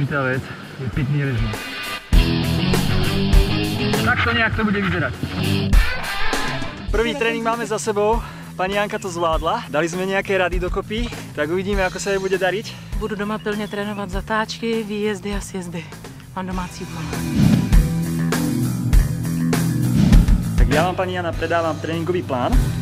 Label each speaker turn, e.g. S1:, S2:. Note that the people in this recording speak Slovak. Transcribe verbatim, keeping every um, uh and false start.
S1: dôležitá vec je pitný režim. Takto nejak to bude vyzerať. Prvý tréning máme za sebou. Pani Janka to zvládla. Dali sme nejaké rady dokopy, tak uvidíme, ako sa jej bude dariť.
S2: Budu doma pilně trénovat zatáčky, výjezdy a sjezdy. Mám domácí úkol.
S1: Tak ja vám, pani Jana, predávam tréninkový plán.